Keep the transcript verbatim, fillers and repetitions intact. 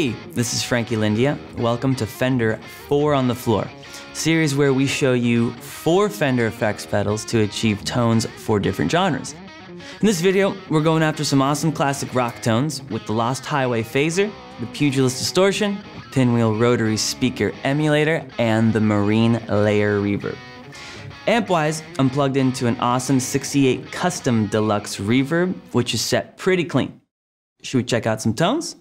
Hey, this is Frankie Lindia. Welcome to Fender four on the Floor, series where we show you four Fender effects pedals to achieve tones for different genres. In this video, we're going after some awesome classic rock tones with the Lost Highway Phaser, the Pugilist Distortion, Pinwheel rotary speaker emulator, and the Marine Layer Reverb. Amp-wise, I'm plugged into an awesome sixty-eight custom deluxe reverb, which is set pretty clean. Should we check out some tones?